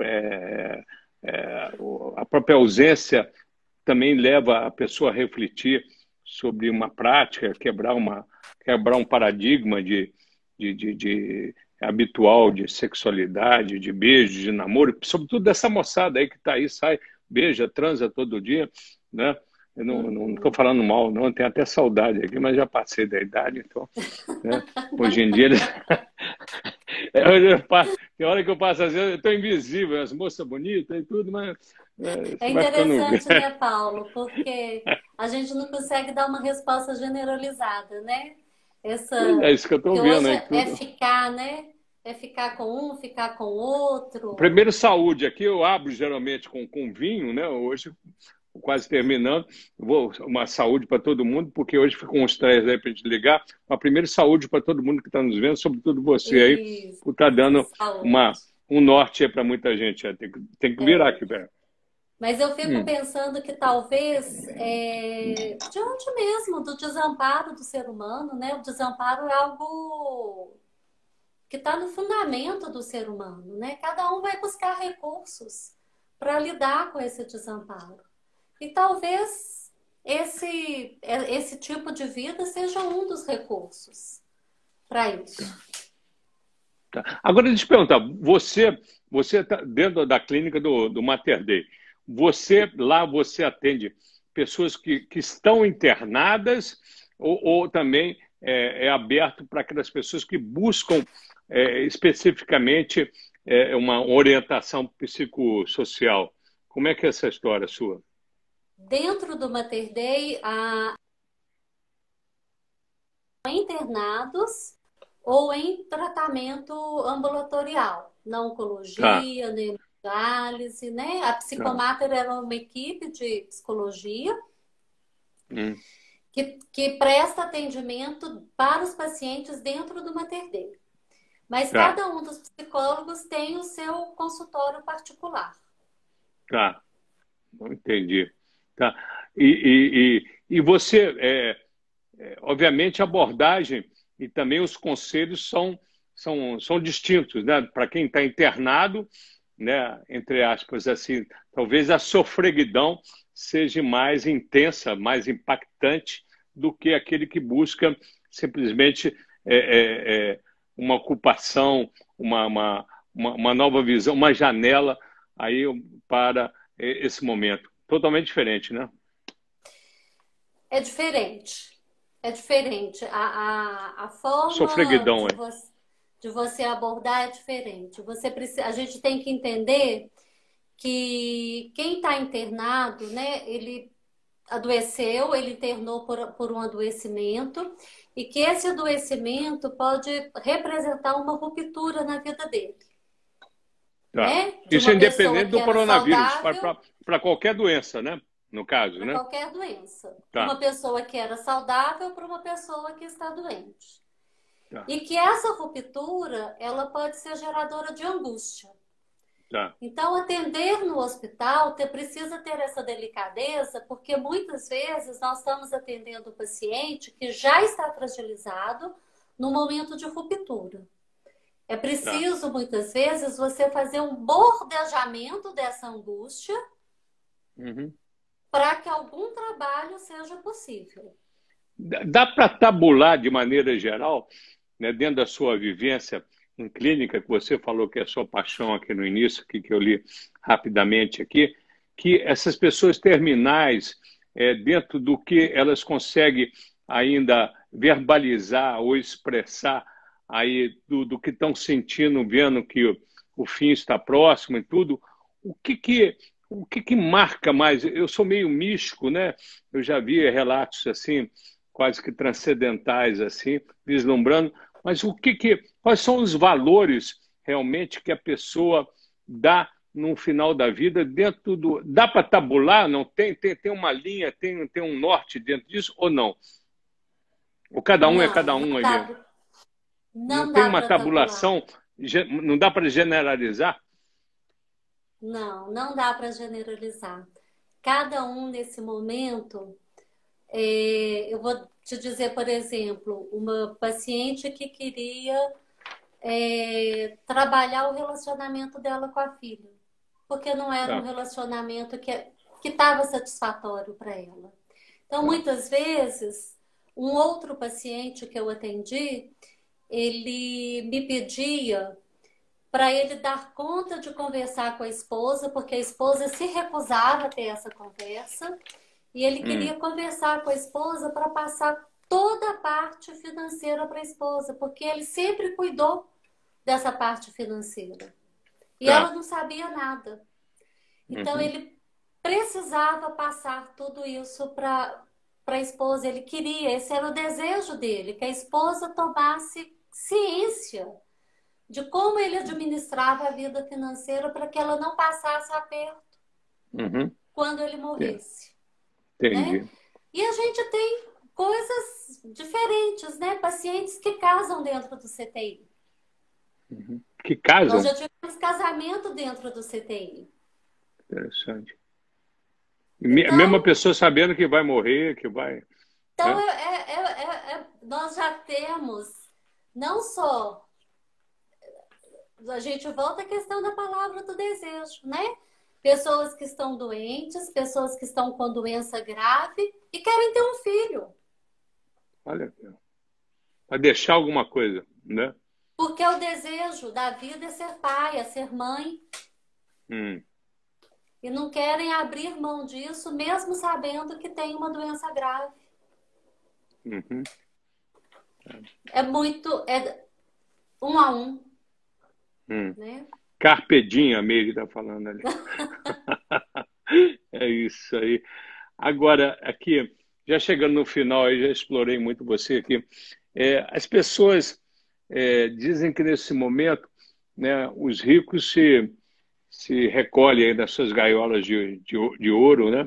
ausência também leva a pessoa a refletir sobre uma prática, quebrar um paradigma habitual de sexualidade, de beijo, de namoro, sobretudo dessa moçada aí que está aí, sai, beija, transa todo dia, né? Eu não estou falando mal, não, tenho até saudade aqui, mas já passei da idade, então, né? Hoje em dia eles... Tem hora que eu passo assim, eu estou invisível, as moças bonitas e tudo, mas... É interessante, né, Paulo? Porque a gente não consegue dar uma resposta generalizada, né? É isso que eu estou vendo. É ficar, né? É ficar com um, ficar com o outro. Primeiro, saúde. Aqui eu abro geralmente com vinho, né? Hoje, quase terminando, uma saúde para todo mundo, porque hoje ficam uns três aí para a gente ligar. Mas primeiro, saúde para todo mundo que está nos vendo, sobretudo você aí, por estar dando um norte aí para muita gente. Tem que virar aqui, velho. Mas eu fico pensando que talvez, diante mesmo do desamparo do ser humano, né? O desamparo é algo que está no fundamento do ser humano, né? Cada um vai buscar recursos para lidar com esse desamparo. E talvez esse tipo de vida seja um dos recursos para isso. Tá. Agora, deixa eu te perguntar, você está dentro da clínica do Mater Dei. Você atende pessoas que estão internadas ou também é aberto para aquelas pessoas que buscam especificamente uma orientação psicossocial? Como é que é essa história sua? Dentro do Mater Dei, há internados ou em tratamento ambulatorial, na Tá, oncologia, na hemodiálise, né? A tá. Psicomater era uma equipe de psicologia Hum, que presta atendimento para os pacientes dentro do Mater Dei. Mas tá, cada um dos psicólogos tem o seu consultório particular. tá. Entendi. Tá. E você, obviamente, a abordagem e também os conselhos são distintos, né? Para quem está internado, né? Entre aspas, assim, talvez a sofreguidão seja mais intensa, mais impactante do que aquele que busca simplesmente uma ocupação, uma nova visão, uma janela aí para esse momento. Totalmente diferente, né? É diferente. É diferente. A forma Sofreguidão, de você abordar é diferente. A gente tem que entender que quem está internado, né, ele adoeceu, ele internou por um adoecimento, e que esse adoecimento pode representar uma ruptura na vida dele, tá. né? De Isso é uma pessoa independente que do era coronavírus, saudável para qualquer doença, né? No caso, para né? qualquer doença. De Tá, uma pessoa que era saudável para uma pessoa que está doente. tá, E que essa ruptura, ela pode ser geradora de angústia. tá, Então, atender no hospital precisa ter essa delicadeza, porque muitas vezes nós estamos atendendo o paciente que já está fragilizado no momento de ruptura. É tá. preciso, muitas vezes, você fazer um bordejamento dessa angústia Uhum. para que algum trabalho seja possível. Dá para tabular de maneira geral, né, dentro da sua vivência em clínica, que você falou que é a sua paixão aqui no início, que eu li rapidamente aqui, que essas pessoas terminais, dentro do que elas conseguem ainda verbalizar ou expressar aí do que estão sentindo, vendo que o fim está próximo e tudo, o que marca mais? Eu sou meio místico, né? Eu já vi relatos assim, quase que transcendentais, assim, vislumbrando, mas quais são os valores realmente que a pessoa dá no final da vida dentro do... Dá para tabular? Não tem uma linha, tem um norte dentro disso ou não? Ou cada um é Não, cada um ali? Não não tem dá uma para tabular. tabulação, não dá para generalizar? Não, não dá para generalizar. Cada um nesse momento, eu vou te dizer, por exemplo, uma paciente que queria trabalhar o relacionamento dela com a filha, porque não era um Tá, relacionamento que estava satisfatório para ela. Então, tá. muitas vezes, um outro paciente que eu atendi, ele me pedia para ele dar conta de conversar com a esposa, porque a esposa se recusava a ter essa conversa, e ele Hum, queria conversar com a esposa para passar toda a parte financeira para a esposa, porque ele sempre cuidou dessa parte financeira. E ela tá. não sabia nada. Então Uhum, ele precisava passar tudo isso para a esposa. Ele queria, esse era o desejo dele, que a esposa tomasse ciência de como ele administrava a vida financeira para que ela não passasse aperto uhum. quando ele morresse, né? Entendi. E a gente tem coisas diferentes, né? Pacientes que casam dentro do CTI. Uhum. Que Nós casam? já tivemos casamento dentro do CTI. Interessante. A mesma Então, pessoa sabendo que vai morrer, que vai. então Né? nós já temos não só a gente volta à questão da palavra do desejo, né? Pessoas que estão doentes, pessoas que estão com doença grave e querem ter um filho. Olha, para deixar alguma coisa, né? Porque o desejo da vida é ser pai, é ser mãe. Hum, e não querem abrir mão disso, mesmo sabendo que tem uma doença grave. Uhum. É um a um, né? Carpe diem, a Meire está falando ali. É isso aí. Agora, aqui, já chegando no final, eu já explorei muito você aqui. As pessoas dizem que nesse momento, né, os ricos se recolhem aí das suas gaiolas de ouro, né?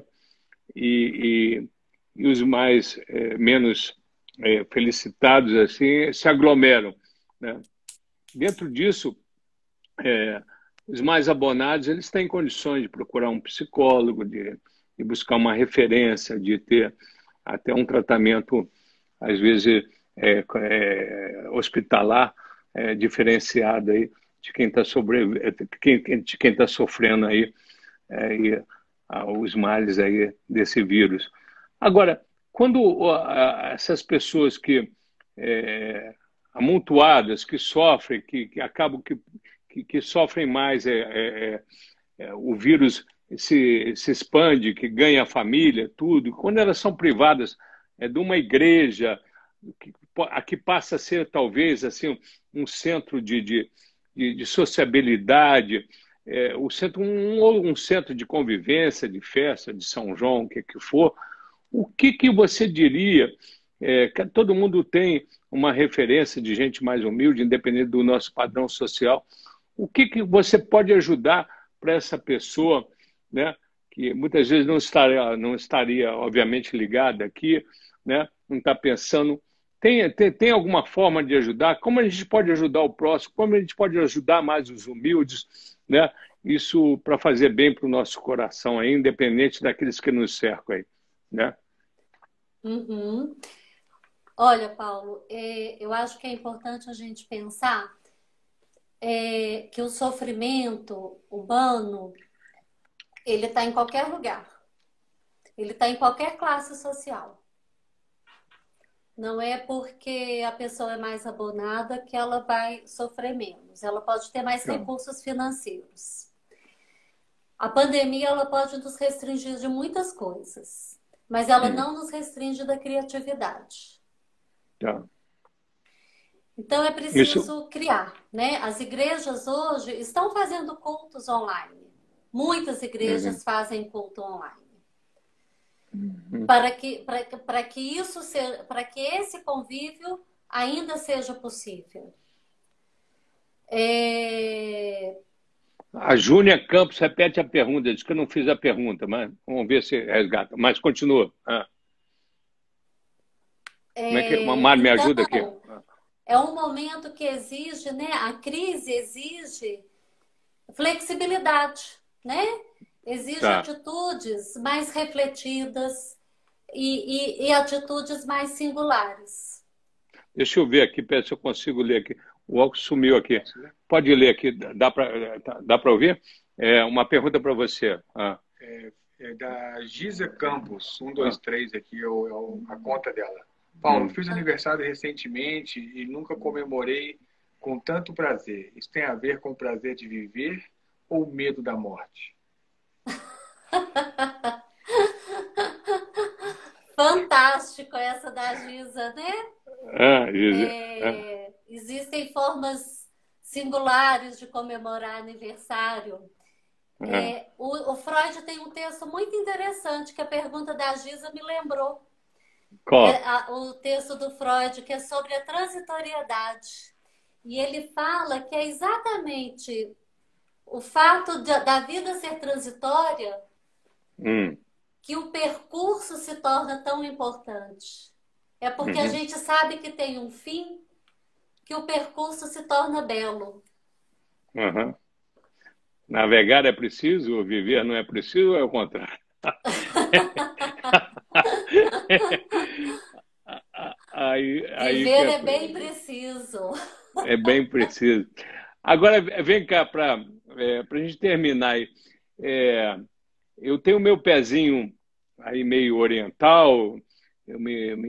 E os mais menos felicitados assim se aglomeram, né? Dentro disso, os mais abonados eles têm condições de procurar um psicólogo, de buscar uma referência, de ter até um tratamento, às vezes, hospitalar, diferenciado aí de quem está de quem tá sofrendo aí os males aí desse vírus. Agora, quando essas pessoas que amontoadas, que sofrem, que acabam que sofrem mais, o vírus se expande, que ganha a família, tudo. Quando elas são privadas de uma igreja, que passa a ser talvez assim um centro de sociabilidade, um centro de convivência, de festa, de São João, o que for, o que você diria? Que todo mundo tem uma referência de gente mais humilde, independente do nosso padrão social. O que você pode ajudar para essa pessoa, né, que muitas vezes não estaria obviamente ligada aqui, né, não está pensando. Tem alguma forma de ajudar? Como a gente pode ajudar o próximo? Como a gente pode ajudar mais os humildes? Né? Isso para fazer bem para o nosso coração, aí, independente daqueles que nos cercam aí, né? Uhum. Olha, Paulo, eu acho que é importante a gente pensar que o sofrimento humano, ele está em qualquer lugar. Ele está em qualquer classe social. Não é porque a pessoa é mais abonada que ela vai sofrer menos. Ela pode ter mais recursos financeiros. A pandemia, ela pode nos restringir de muitas coisas, mas ela não nos restringe da criatividade. Então é preciso criar, né? As igrejas hoje estão fazendo cultos online. Muitas igrejas fazem culto online. Para que esse convívio ainda seja possível. A Júnia Campos repete a pergunta, diz que eu não fiz a pergunta, mas vamos ver se resgata. Mas continua. Como é que Mário me ajuda aqui? É um momento que exige, né? A crise exige flexibilidade, né? Exige atitudes mais refletidas e atitudes mais singulares. Deixa eu ver aqui, se eu consigo ler aqui. O óculos sumiu aqui. Pode ler aqui, dá para ouvir? Uma pergunta para você. É da Giza Campos, 123 aqui, a conta dela. Paulo, fiz aniversário recentemente e nunca comemorei com tanto prazer. Isso tem a ver com o prazer de viver ou o medo da morte? Fantástico essa da Giza, né? Giza. Existem formas singulares de comemorar aniversário. O Freud tem um texto muito interessante que a pergunta da Giza me lembrou. Qual? O texto do Freud, que é sobre a transitoriedade. E ele fala que é exatamente o fato da vida ser transitória que o percurso se torna tão importante. É porque a gente sabe que tem um fim, que o percurso se torna belo. Navegar é preciso, viver não é preciso, ou é o contrário? Viver é bem preciso. É bem preciso. Agora, vem cá, para a gente terminar aí. Eu tenho meu pezinho aí meio oriental, eu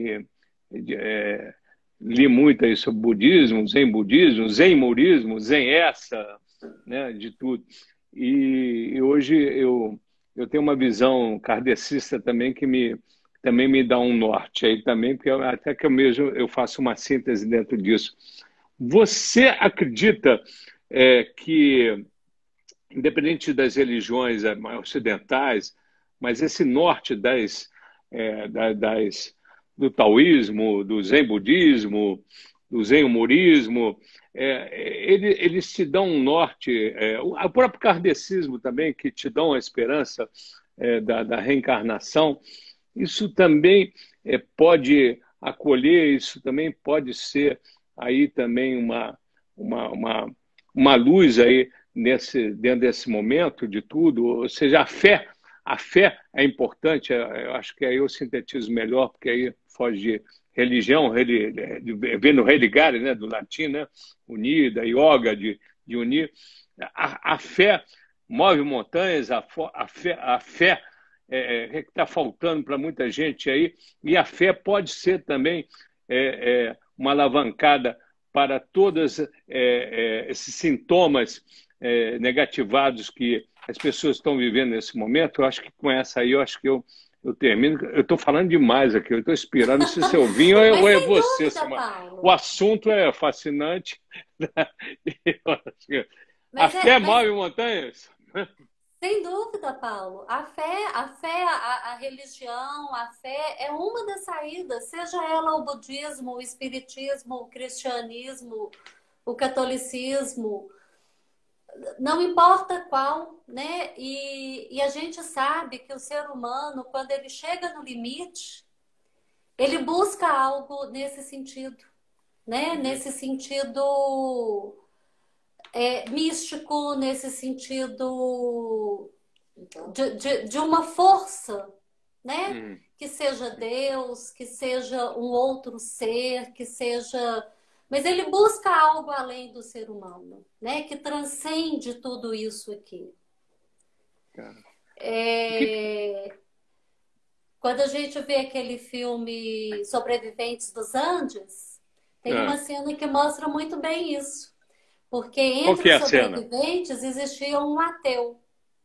li muito aí sobre budismo, zen murismo, zen essa, né, de tudo. E hoje eu eu tenho uma visão kardecista também que também me dá um norte aí também, porque até que eu faço uma síntese dentro disso. Você acredita que, independente das religiões ocidentais, mas esse norte do taoísmo, do zen budismo, do zen humorismo, eles te dão um norte, o próprio kardecismo também, que te dão a esperança da reencarnação, isso também pode acolher, isso também pode ser aí também uma luz aí dentro desse momento de tudo, ou seja, a fé é importante, eu acho que aí eu sintetizo melhor, porque aí foge de religião, vem no religare, né, do latim, né, unir, da yoga, de unir. A fé move montanhas, a fé que está faltando para muita gente aí, e a fé pode ser também uma alavancada para todos esses sintomas negativados que as pessoas estão vivendo nesse momento. Eu acho que com essa aí, eu acho que eu termino. Eu estou falando demais aqui, eu estou inspirando, não sei se eu vim ou é você. O assunto é fascinante. A fé move montanhas? Sem dúvida, Paulo. A religião, a fé é uma das saídas, seja ela o budismo, o espiritismo, o cristianismo, o catolicismo, não importa qual, né? E a gente sabe que o ser humano, quando ele chega no limite, ele busca algo nesse sentido, né? Nesse sentido místico, nesse sentido de uma força, né? Que seja Deus, que seja um outro ser, que seja... Mas ele busca algo além do ser humano, né? Que transcende tudo isso aqui. Quando a gente vê aquele filme Sobreviventes dos Andes, tem uma cena que mostra muito bem isso. Porque entre os sobreviventes existia um ateu.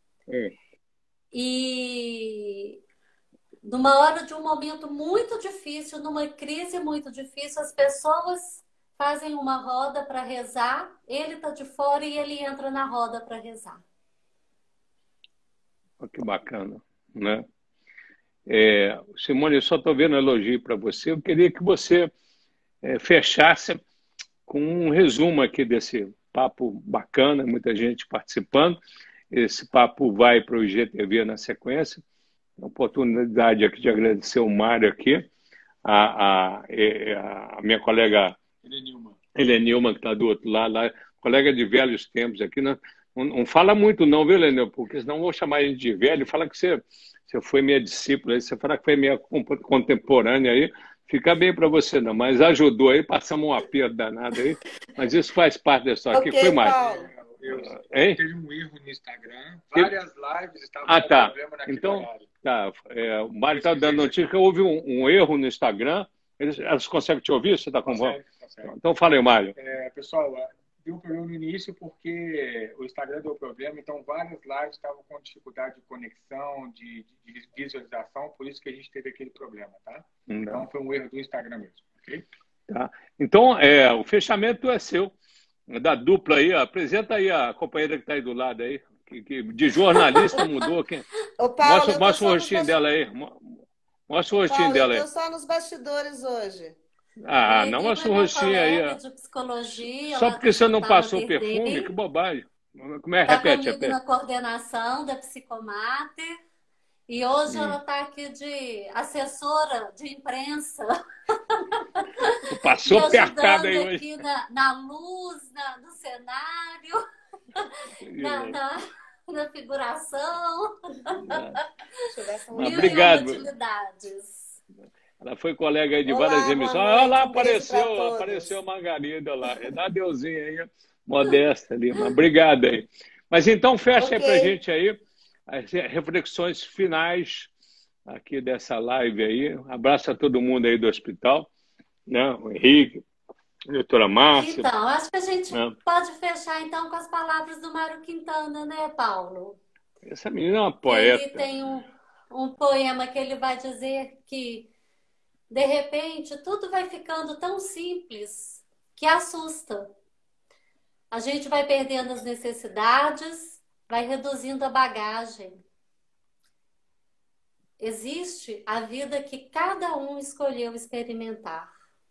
E numa hora de um momento muito difícil, numa crise muito difícil, as pessoas fazem uma roda para rezar, ele está de fora e ele entra na roda para rezar. Que bacana, né? Simone, eu só estou vendo elogio para você. Eu queria que você fechasse com um resumo aqui desse papo bacana, muita gente participando. Esse papo vai para o IGTV na sequência. A oportunidade aqui de agradecer o Mário aqui, a minha colega Helenilma, que está do outro lado, colega de velhos tempos aqui. Não fala muito não, viu, Helenilma? Porque senão eu vou chamar ele de velho. Fala que você foi minha discípula, você fala que foi minha contemporânea aí. Fica bem para você, não, mas ajudou aí, passamos um aperto danado aí, mas isso faz parte da história. Okay, que foi mais? Teve um erro no Instagram, várias lives estavam com problema naquele horário. O Mário está dando notícia que houve um erro no Instagram. Elas conseguem te ouvir? Você está com voz? Então fala aí, Mário. Pessoal, deu problema no início porque o Instagram deu problema, então várias lives estavam com dificuldade de conexão, de visualização, por isso que a gente teve aquele problema, tá? Então foi um erro do Instagram mesmo, ok? Tá. Então, o fechamento é seu, da dupla aí. Apresenta aí a companheira que está aí do lado aí, que de jornalista mudou. Ô, Paulo, mostra o rostinho dela aí. Mostra o rostinho dela aí. Eu estou só nos bastidores hoje. Não mostra o rostinho aí. De psicologia, só porque você não passou o perfume, que bobagem. Como é? Repete. Comigo na coordenação da Psicomater. E hoje ela está aqui de assessora de imprensa. Passou apertada aí hoje. Aqui na luz, no cenário, na figuração. Obrigado. Utilidades. Ela foi colega aí de várias emissões. Olha lá, apareceu a Margarida lá. Dá deusinha aí, modesta ali. Obrigado aí. Mas então fecha aí pra gente aí as reflexões finais aqui dessa live aí. Abraço a todo mundo aí do hospital, né? O Henrique, a doutora Márcia. Então, acho que a gente pode fechar então com as palavras do Mário Quintana, né, Paulo? Essa menina é uma Ele poeta. tem um poema que ele vai dizer que, de repente, tudo vai ficando tão simples que assusta. A gente vai perdendo as necessidades, vai reduzindo a bagagem. Existe a vida que cada um escolheu experimentar.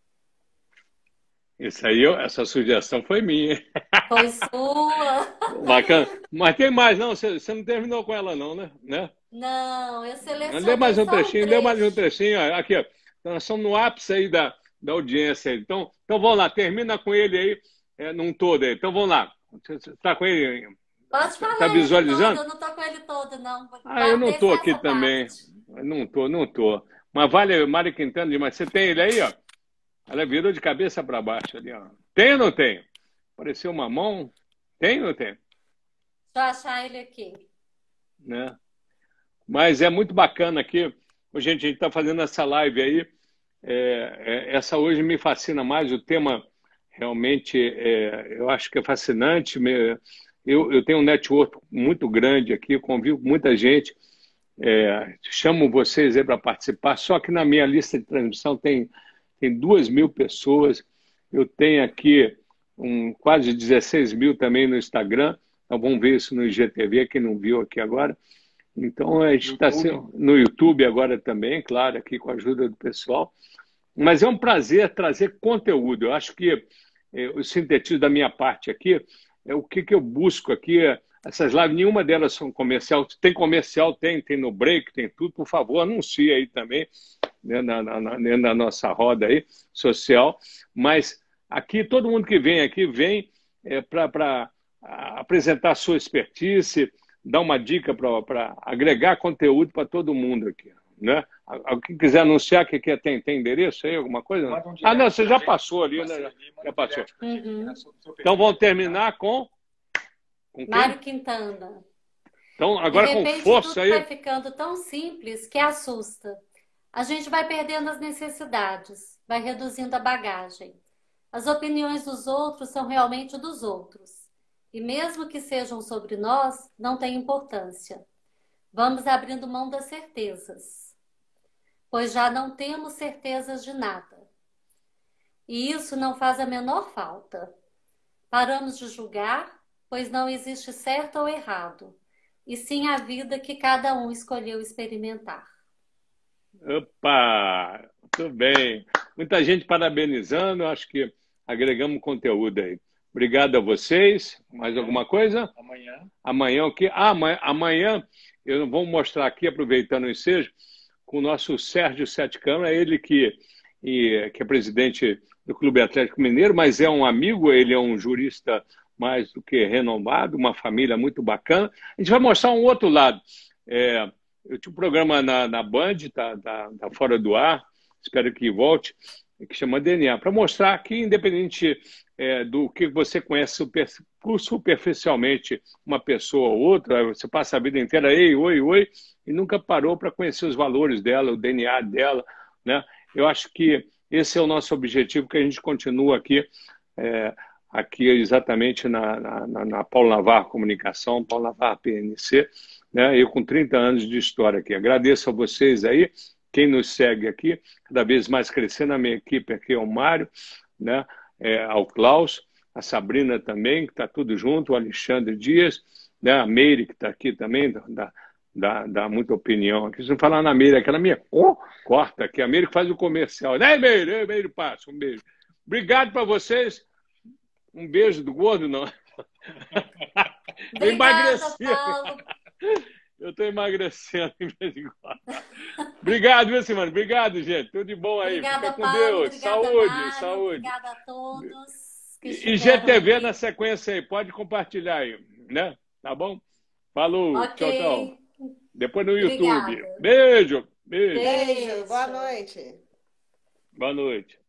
Isso aí, essa sugestão foi minha. Foi sua. Bacana. Mas tem mais, não? Você não terminou com ela, não, né? Não, eu Lê mais selecionei um só um trechinho, lê mais um trecho. trechinho. Ó. Aqui, ó. Nós estamos no ápice aí da audiência. Então vamos lá, termina com ele aí, num todo aí. Então vamos lá. Você está com ele? Pode Está falar ele todo, visualizando? eu não tô com ele todo, não. Eu não estou Guardei só aqui essa também. parte. Não tô. Mas vale Mário Quintana demais. Você tem ele aí, ó. Ela virou de cabeça para baixo ali, ó. Tem ou não tem? Apareceu uma mão. Tem ou não tem? Deixa eu achar ele aqui. Né? Mas é muito bacana aqui. Gente, a gente está fazendo essa live aí. Essa hoje me fascina mais. O tema realmente eu acho que é fascinante. Eu tenho um network muito grande aqui, convivo com muita gente. Chamo vocês aí para participar. Só que na minha lista de transmissão tem 2.000 pessoas. Eu tenho aqui quase 16 mil também no Instagram. Então vamos ver isso no IGTV, quem não viu aqui agora. Então a gente está no YouTube agora também, claro, aqui com a ajuda do pessoal. Mas é um prazer trazer conteúdo. Eu acho que o sintetismo da minha parte aqui é o que eu busco aqui. Essas lives, nenhuma delas são comercial. Tem comercial, tem no break, tem tudo. Por favor, anuncie aí também, né, na nossa roda aí, social. Mas aqui, todo mundo que vem aqui vem para apresentar a sua expertise, dar uma dica para agregar conteúdo para todo mundo aqui. Né? Quem quiser anunciar, tem endereço aí, alguma coisa? Não, você já passou ali, né? Já passou. Uhum. Então vamos terminar com quem? Mário Quintana. Então, agora De com repente, força tudo aí. vai ficando tão simples que assusta. A gente vai perdendo as necessidades, vai reduzindo a bagagem. As opiniões dos outros são realmente dos outros. E mesmo que sejam sobre nós, não tem importância. Vamos abrindo mão das certezas, pois já não temos certezas de nada. E isso não faz a menor falta. Paramos de julgar, pois não existe certo ou errado, e sim a vida que cada um escolheu experimentar. Opa! Muito bem. Muita gente parabenizando, acho que agregamos conteúdo aí. Obrigado a vocês. Mais alguma coisa? Amanhã o quê? Amanhã eu vou mostrar aqui, aproveitando o ensejo, com o nosso Sérgio Sete Câmara, ele que é presidente do Clube Atlético Mineiro, mas é um amigo, ele é um jurista mais do que renomado, uma família muito bacana. A gente vai mostrar um outro lado. Eu tinha um programa na Band, tá fora do ar, espero que volte, que chama DNA, para mostrar que, independente do que você conhece superficialmente uma pessoa ou outra, você passa a vida inteira, ei, oi, e nunca parou para conhecer os valores dela, o DNA dela, né? Eu acho que esse é o nosso objetivo, que a gente continua aqui exatamente na Paulo Navarro Comunicação, Paulo Navarro PNC, né? Eu com 30 anos de história aqui. Agradeço a vocês aí, quem nos segue aqui, cada vez mais crescendo. A minha equipe aqui é o Mário, né? Ao Klaus, a Sabrina também, que está tudo junto, o Alexandre Dias, né? A Meire, que está aqui também, dá muita opinião aqui. Se não falar na Meire, aquela minha corta aqui, a Meire que faz o comercial. Meire, passa, um beijo. Obrigado para vocês. Um beijo do gordo, não. Obrigada, Paulo. Eu estou emagrecendo em vez de quando. Obrigado, viu, Simone? Obrigado, gente. Tudo de bom aí. Obrigada, Fica com Paulo. Deus. Obrigada, Saúde, Mário. saúde. Obrigada a todos. E GTV na sequência aí. Pode compartilhar aí, né? Tá bom? Falou. Ok. Tchau. Depois no YouTube. Obrigada. Beijo. Beijo. Boa noite. Boa noite.